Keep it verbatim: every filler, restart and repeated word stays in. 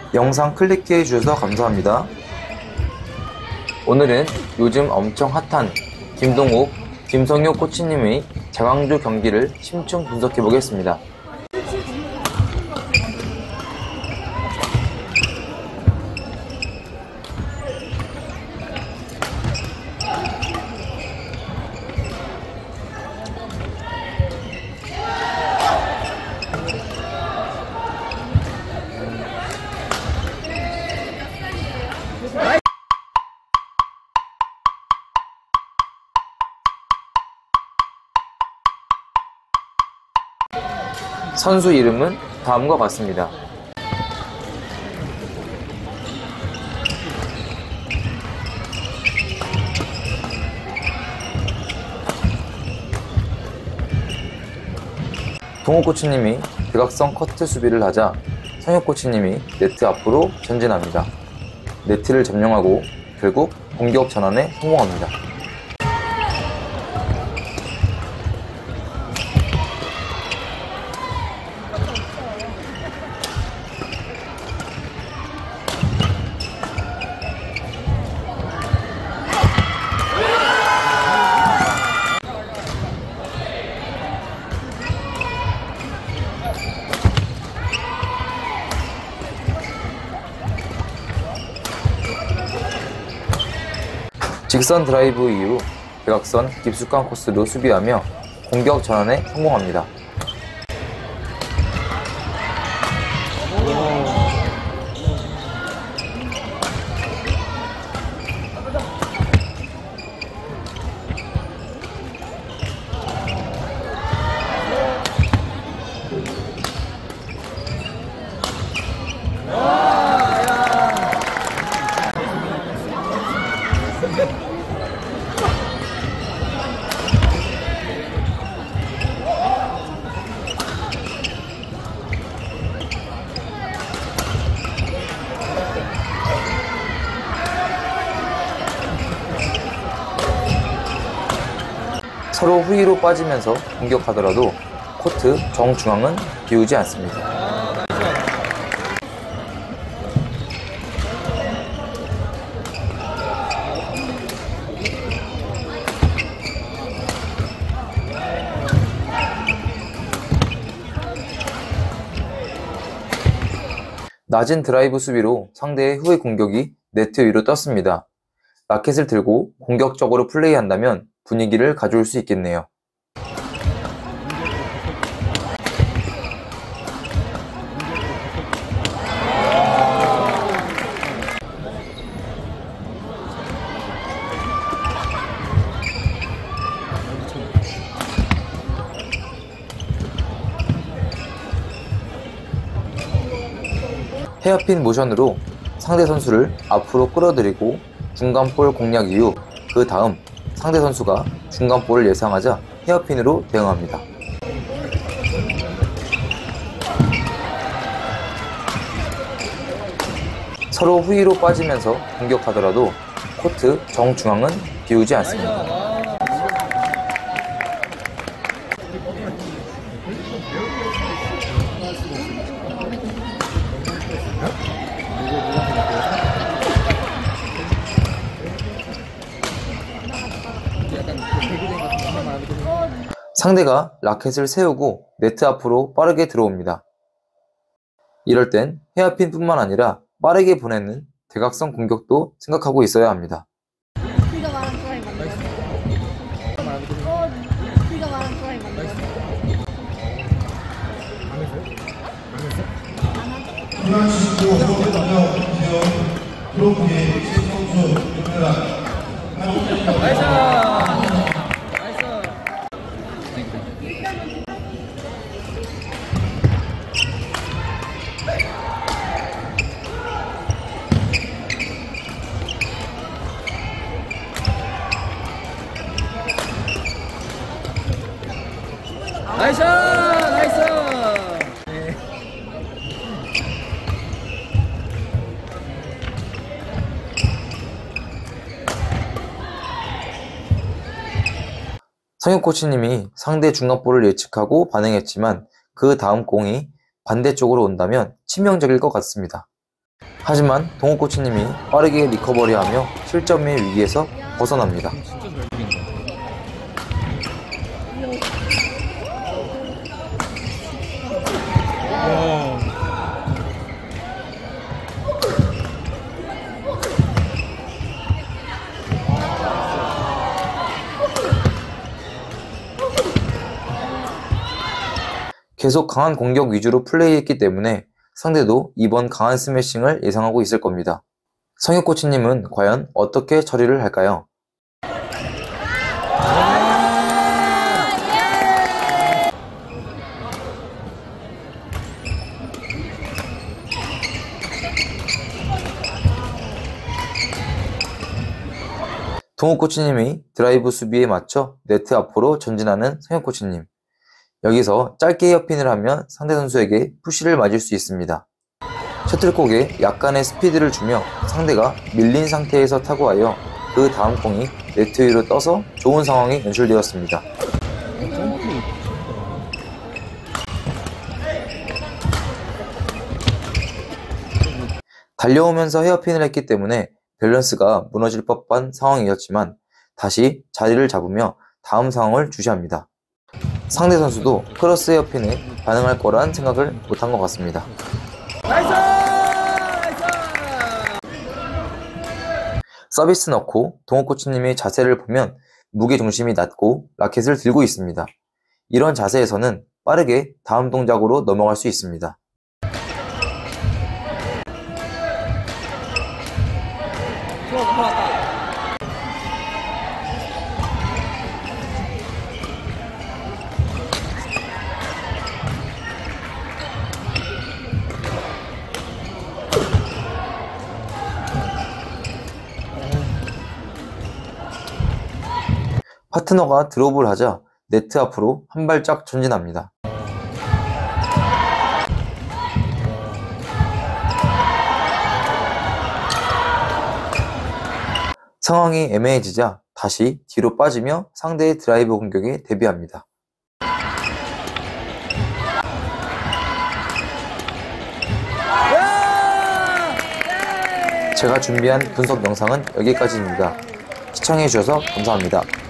영상 클릭해 주셔서 감사합니다. 오늘은 요즘 엄청 핫한 김동욱, 김성효 코치님의 장항주 경기를 심층 분석해 보겠습니다. 선수 이름은 다음과 같습니다. 동욱 코치님이 대각선 커트 수비를 하자 성혁 코치님이 네트 앞으로 전진합니다. 네트를 점령하고 결국 공격 전환에 성공합니다. 직선 드라이브 이후 대각선 깊숙한 코스로 수비하며 공격 전환에 성공합니다. 서로 후위로 빠지면서 공격하더라도 코트 정중앙은 비우지 않습니다. 낮은 드라이브 수비로 상대의 후위 공격이 네트 위로 떴습니다. 라켓을 들고 공격적으로 플레이한다면 분위기를 가져올 수 있겠네요. 헤어핀 모션으로 상대 선수를 앞으로 끌어들이고 중간볼 공략 이후 그 다음 상대 선수가 중간볼을 예상하자 헤어핀으로 대응합니다. 서로 후위로 빠지면서 공격하더라도 코트 정중앙은 비우지 않습니다. 상대가 라켓을 세우고 네트 앞으로 빠르게 들어옵니다. 이럴 땐 헤어핀 뿐만 아니라 빠르게 보내는 대각선 공격도 생각하고 있어야 합니다. 네가 말한 드라이브 맞는 거. 어, 네가 말한 드라이브 맞는 거. 안 했어요? 안 했어? 안 하죠? 중앙시고 서울전력 김지영 프로그의 신성수 김혜란 나이스! 나이스! 네. 성혁 코치님이 상대 중간볼을 예측하고 반응했지만 그 다음 공이 반대쪽으로 온다면 치명적일 것 같습니다. 하지만 동욱 코치님이 빠르게 리커버리하며 실점의 위기에서 벗어납니다. 진짜 잘 부린다. 와. 계속 강한 공격 위주로 플레이했기 때문에 상대도 이번 강한 스매싱을 예상하고 있을 겁니다. 성혁 코치님은 과연 어떻게 처리를 할까요? 동욱 코치님이 드라이브 수비에 맞춰 네트 앞으로 전진하는 성혁 코치님. 여기서 짧게 헤어핀을 하면 상대 선수에게 푸시를 맞을 수 있습니다. 셔틀콕에 약간의 스피드를 주며 상대가 밀린 상태에서 타구하여 그 다음 공이 네트 위로 떠서 좋은 상황이 연출되었습니다. 달려오면서 헤어핀을 했기 때문에 밸런스가 무너질 법한 상황이었지만 다시 자리를 잡으며 다음 상황을 주시합니다. 상대 선수도 크로스 헤어핀에 반응할 거란 생각을 못한 것 같습니다. 나이스! 나이스! 서비스 넣고 동욱 코치님의 자세를 보면 무게중심이 낮고 라켓을 들고 있습니다. 이런 자세에서는 빠르게 다음 동작으로 넘어갈 수 있습니다. 파트너가 드롭을 하자 네트 앞으로 한 발짝 전진합니다. 상황이 애매해지자 다시 뒤로 빠지며 상대의 드라이브 공격에 대비합니다. 제가 준비한 분석 영상은 여기까지입니다. 시청해주셔서 감사합니다.